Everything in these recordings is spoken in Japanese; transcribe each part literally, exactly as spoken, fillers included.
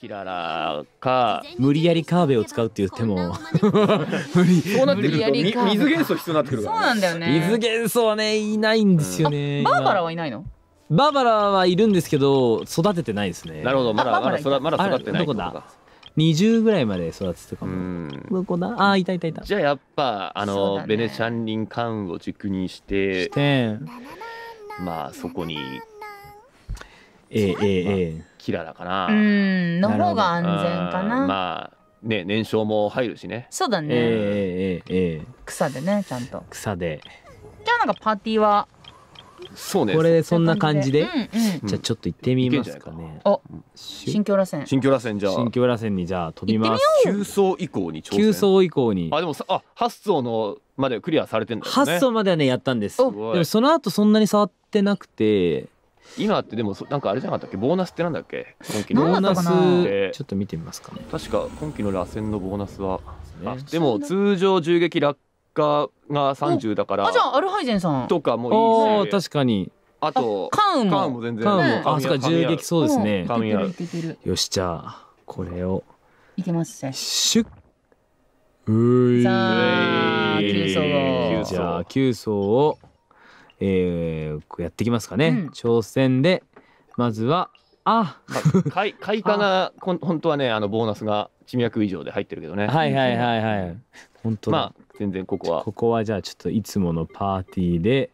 キララか無理やりカーベを使うって言っても無理。 そうなってくると無理やりか水元素必要になってくるから、ね、 そうなんだよね。 水元素はねいないんですよね。 バーバラはいないの？ バーバラはいるんですけど育ててないですね。 なるほど、まだまだ育まだ育ってない。 どこだ？にじゅうぐらいまで育ててたかも。どこだ？あ、いたいたいた。 じゃあやっぱあの、 ね、 ベネチャンリンカンを軸にしてしてまあそこにええええキララかな。 うんの方が安全かな。 まあね燃焼も入るしね。 そうだね。 ええええええ草でねちゃんと。 草で。 じゃあなんかパーティーは。 そうね。 これそんな感じで。 うんうん、 じゃあちょっと行ってみますかね。 お、新京螺旋。 新京螺旋じゃあ。 新京螺旋にじゃあ飛びます。 急走以降に挑戦。 急走以降に。 あでもさあ発走のまでクリアされてんだよね。 発走まではねやったんです。でもその後そんなに触ってなくて。 今ってでもなんかあれじゃなかったっけ、ボーナスってなんだっけ、今期のボーナススちょっと見てみますかね。 確か今期の螺旋のボーナスは、ね、でも通常銃撃落下がさんじゅうだから、 あじゃあアルハイゼンさんとかもいいし、 確かにあとカウンもカウンも全然、 カウンも、 ね、 あそっか銃撃そうですね。 カウンやる。 よしじゃあこれをいけますね。 シュッ。うい。 さあ急走を。 じゃあ急走を。えー、やってきますかね、うん、挑戦でまずはあ開花が本当はねあのボーナスが地脈以上で入ってるけどね。 はいはいはいはい本当だ。 まあ全然ここはここはじゃあちょっといつものパーティーで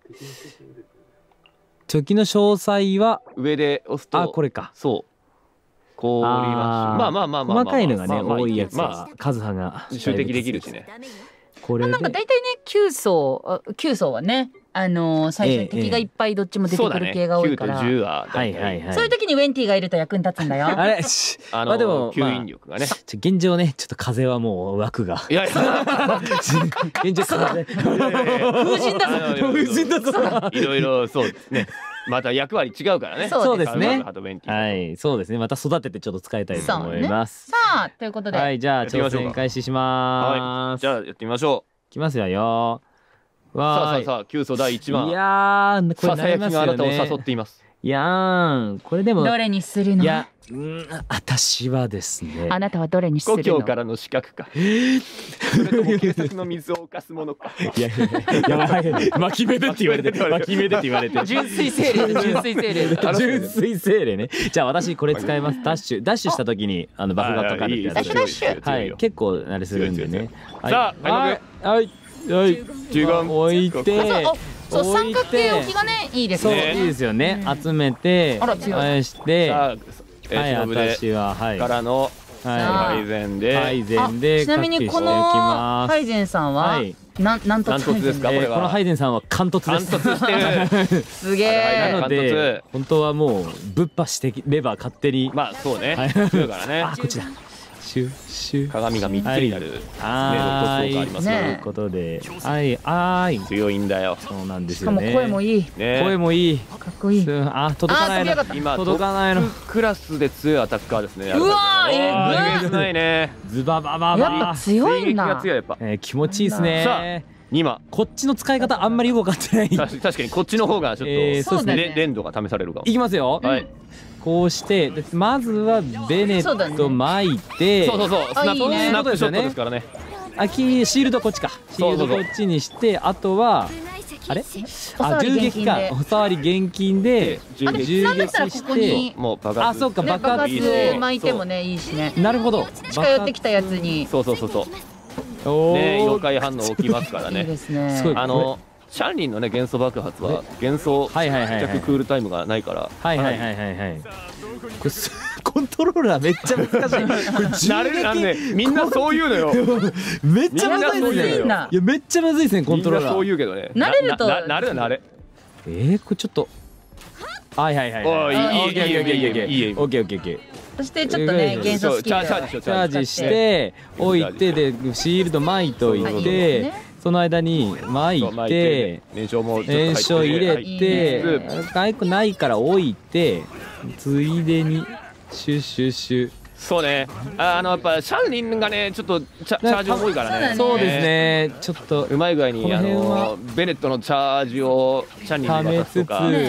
チョキの詳細は上で押すとあこれかそう氷マッシュまあまあまあまあ細かいのがね多いやつは数派が集的できるしね。 これなんか大体ね急走急走はねあのー、最初に敵がいっぱいどっちも出てくる系が多いから、そういう時にウェンティがいると役に立つんだよ。 あれあのー、でも吸引力がね、まあ、 現状ねちょっと風はもう枠がいやいや現状風風神だぞ風神だぞいろいろそうですねまた役割違うからね。 そうですねはいそうですねまた育ててちょっと使いたいと思います、 ね、さあということではいじゃあ挑戦開始します、 はい、じゃあやってみましょう。いきますよさあさあさあ急走だいいちばん。 いやーこれささやきがあなたを誘っています。 いやーこれでもどれにするの？ いやうん私はですねあなたはどれにするの？ 故郷からの資格かそれとも警察の水を犯すものか。 いやいややばい巻き目でって言われて巻き目でって言われて純粋精霊純粋精霊純粋精霊ね。じゃあ私これ使います。ダッシュダッシュした時にあのバフがかかるってやつ。 ダッシュダッシュはい結構あれするんでね。 さあはいはいはい置いてそう三角形置きがねいいですね。 そういいですよね。集めて返してはい私ははいからの配膳で配膳でちなみにこの配膳さんはなんなんとですかこれは。 この配膳さんは貫突です。 貫突してる。 すげえ。 なので本当はもうぶっ破してれば勝手にまあそうね。強いからね。 あこっちだ。シュシュ鏡がみっつになるねロットがありますね。ということではいはい強いんだよ。 そうなんですよね。 しかも声もいい。 声もいい。 かっこいい。 あ届かないの。 今届かないの。 クラスで強いアタッカーですね。 うわえぐないね。 ズババババ。 やっぱ強いんだ。 強いやっぱ。 気持ちいいですね。 今こっちの使い方あんまりよく分かってない。 確かにこっちの方がちょっと連動が試されるかも。 いきますよ。はい。こうしてまずはベネット巻いて、 そうそうそうスナップショットですからね。 あきシールドこっちか。シールドこっちにしてあとはあれ？あ銃撃か。おさわり厳禁で銃撃してもう爆発。 あそうか爆発巻いてもねいいしね。 なるほど。 近寄ってきたやつに。 そうそうそうそう。ね妖怪反応起きますからね。 いいですね。 あのシャンリンのね元素爆発は元素着クールタイムがないからはいはいはいはいはいこれコントローラーめっちゃ難しい。 慣れるねみんなそう言うのよ。 めっちゃむずいですね。いやめっちゃむずいですねコントローラー。 そう言うけどね。 慣れると慣れ慣れ。 えこれちょっとはいはいはい。 おいいいいいいいいいいいい。オッケーオッケーオッケー。 そしてちょっとね元素チャージして置いてでシールド巻いといて。その間に巻いて燃焼も燃焼入れてかゆくないから置いてついでにシュッシュッシュ。 そうねあのやっぱシャンリンがねちょっとチャージ重いからね。 そうですねちょっとうまい具合にあのベネットのチャージをシャンリンに渡すとか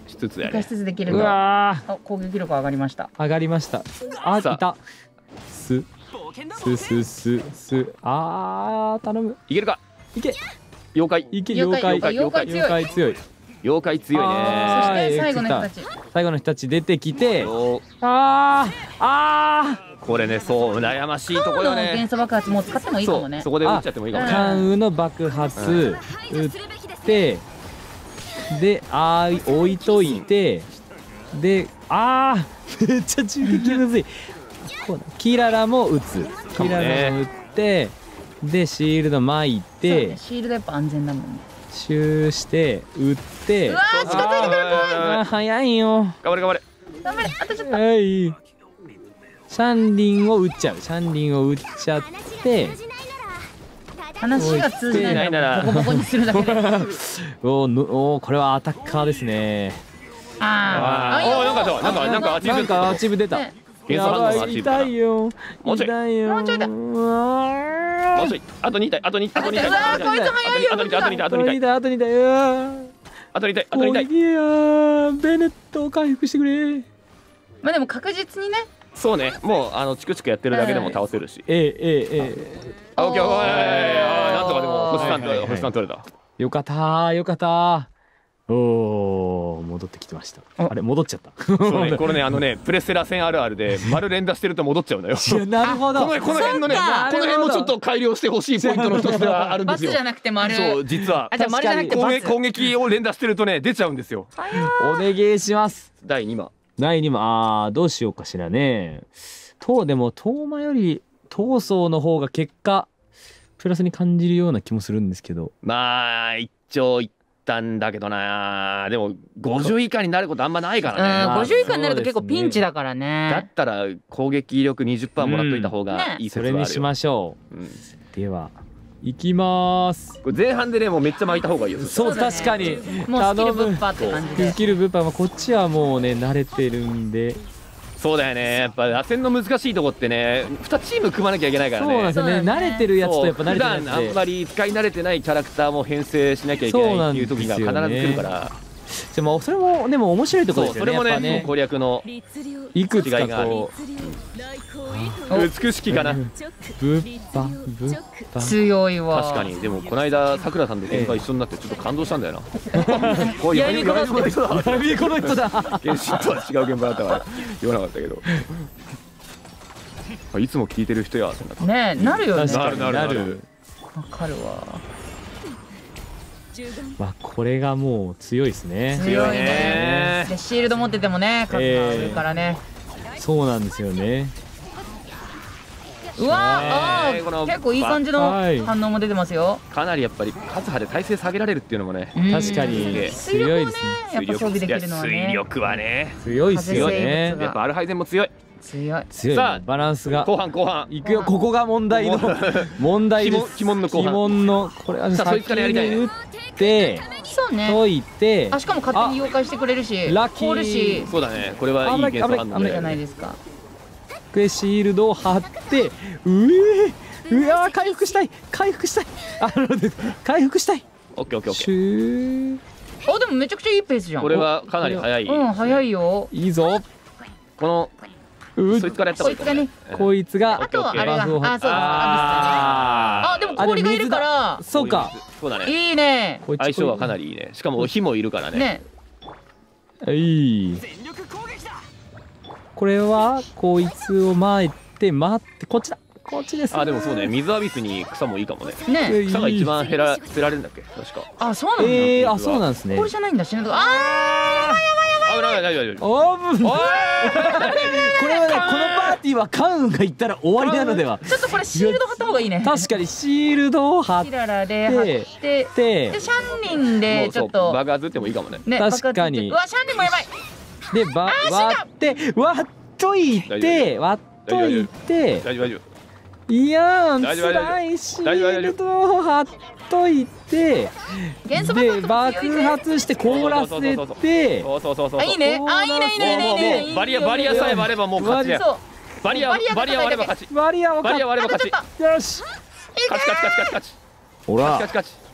しつつや生かしね。 つつできると。 うわあ、攻撃力上がりました。 ー上がりました。あ、いさあた。すすすすす。あー頼む。 いけるか。 いけ妖怪いけ妖妖怪怪妖怪妖怪強い。 妖怪強いそあね。 して最後の人たち。 最後の人たち出てきて、 おあーあこれね、そう悩ましいところよの元ね。 素爆発もう使ってもいいかそうもね。 そこで打っちゃってもいいかもー、 ね。 関羽の爆発打ってであー置いといてであーめっちゃ銃撃むずい。こうだキララも撃つ。キララも撃ってでシールド巻いそうてねシールドやっぱ安全だもんね。 シューして撃ってうわー近づいてくる。 あー早いよ。 頑張れ頑張れ。 頑張れあとちょっと。 はいシャンリンを撃っちゃう。シャンリンを撃っちゃって話が通じないなないなららボコボコにするだけで。 おーのおーこれはアタッカーですね。 あーあーおーなんかそうなんかなんかアチーブなんかアチブ出た。 ね元素反応のアチーブかな痛いよ。 もうちょい痛いよ。 もうちょいだうわもうちょい。あとに体あとにあとに体うわーこいつ早いよあとに体あとに体あとに体あとにだあとにだうわあとに体あと攻に体。 撃やベネットを回復してくれ。 まあでも確実にね。 そうね。もうあのチクチクやってるだけでも倒せるし。 えええええあオッケーオッケー。あーなんとかでも星さんはいはいはい星さん取れた。 えよかったーよかったー。おー戻ってきてました。 おあれ戻っちゃった。 そうねこれねあのねプレステラ戦あるあるで丸連打してると戻っちゃうんだよ。 いやなるほど。 このこの辺のねそっかこの辺もちょっと改良してほしいポイントの一つではあるんですよバツじ。ゃなくて丸。 そう実はあじゃあ丸じゃなくて攻バツ。 撃攻撃を連打してるとね出ちゃうんですよ。 お願いします。 だいにわ。 だいにもあーどうしようかしらね。とでも東馬より闘争の方が結果プラスに感じるような気もするんですけど。 まあ一長一短だけどな。でもごじゅう以下になることあんまないかうんらね。 ごじゅう以下になると結構そうですねピンチだからだねっ。たら攻撃力 にじゅっパーセント もらっといた方がいいそ説はあるよ。 れにしましょうんう。では行きまーす。 これ前半でねもうめっちゃ巻いた方がいいよ。 そうだね確かにもうスキルぶっむぱって感じでス。キルブーパーはこっちはもうね慣れてるんで。 そうだよね。やっぱ打線の難しいとこってねにチーム組まなきゃいけないからね。 そうなんですよねそうだね慣れてるやつとやっぱ慣普れてない段あんやつで。 まり使い慣れてないキャラクターも編成しなきゃいけないっていう時が必ず来るから。 でもそれもでも面白いところそうですよね。 それもねやっぱね攻略のいくつか違いがあるこ美しきかな。 うブッパブッパ強いわ。 確かに。でもこの間さくらさんと喧嘩一緒になってちょっと感動したんだよな。おいやりこなしてやりこなしてやべえこの人だ。 原神とは違う現場だったから言わなかったけど。あいつも聞いてる人やってなった。 ねなるよね。 確かになるなるななる。 わかるわ。 まあこれがもう強いですね。 強いねね。でシールド持っててもね数があるからね。 そうなんですよね。 うわあねこのー結構いい感じのはい反応も出てますよ。 かなりやっぱりカズハで体勢下げられるっていうのもね。 うん確かに水力をね強いですね。 やっぱ装備できるのはね水力はね強いっすよ風生ね物。 やっぱアルハイゼンも強い。 強い。 強いさあバランスが後半後半いくよ。ここが問題の問題です。 鬼門鬼門の後半鬼門のこれはさあそいつからやりたいね先に打ってそうね。 解いてあしかも勝手に妖怪してくれるしラッキー凍るしそうだねこれはいい元素反応じゃだよね。 ないですか。 でシールドを貼ってうえーうわー回復したい回復したいあの回復したいオッケーオッケーオッシケー。 ューあでもめちゃくちゃいいペースじゃん。 これはかなり早い。 うん早いよ。 いいぞこのうそいつからやった方がいいかもね。 こいつがあとはあれがあバフをそうですああでも氷がいるからそうか。 そうだね。 いいね。 こいつ相性はかなりいいね。しかも火もいるからね。 ねいいこれはこいつを待って待ってこっちだこっちですあでもそうね水浴びすに草もいいかもね。 ね草が一番減ら捨てられるんだっけ確か。 あそうなんだ。 えー、あそうなんですね氷じゃないんだ死ぬとこあ危ない大丈夫大丈夫。 おーぶおいこれはねこのパーティーはカウンが言ったら終わりなのではーちょっとこれシールド貼った方がいいね。 確かにシールドを貼っキララで貼っててでシャンリンでもうそうちょっと爆発打ってもいいかもね。 ね確かに爆発ってうわシャンリンもやばい。 でば割って割っといて割っといて大丈夫大丈いやー大丈夫辛いシールドを貼っといて元素で爆発も強いね。 爆発して凍らせて夫。そうそうそうそう。 あいいね。あいいねいいねいいねいいねいいね。 もうもうバリアバリアさえ割ればもう勝ちや。 そう。 バリアバリア割れば勝ち。 バリアをバリア割ればあとちょ勝ち。 っと。 よし勝ち勝ち勝ち勝ち勝ち。 ほら勝ち勝ち勝ち。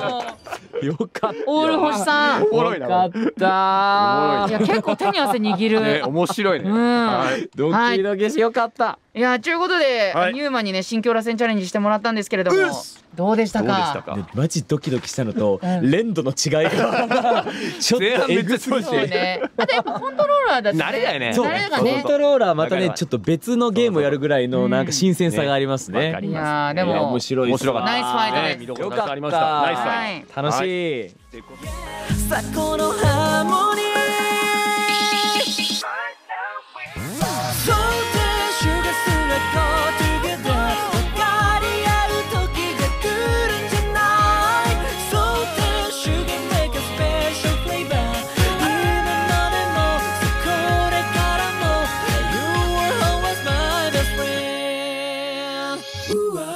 よかった。 オール星さん。 おもろいな。 よかったいや結構手に汗握る。 ね、面白いね。 うん。 はい。 ドキドキしよかった。 いやということで、 はい、 ニューマンにね新境螺旋チャレンジしてもらったんですけれども、どうでしたか。 どうでしたか。 マジドキドキしたのと、うん、連度の違いがちょっとエグすぎて。 ね。あとやっぱコントローラーだと、ね、 慣れだよね。 そう、ね、コントローラーまたねちょっと別のゲームをやるぐらいのなんか新鮮さがありますね。 いやでも面白い。 面白かった。 ナイスファイトです。 見どころたくさんありました。ナイスファイト。 楽しい。 さあこのハーモニー。うわ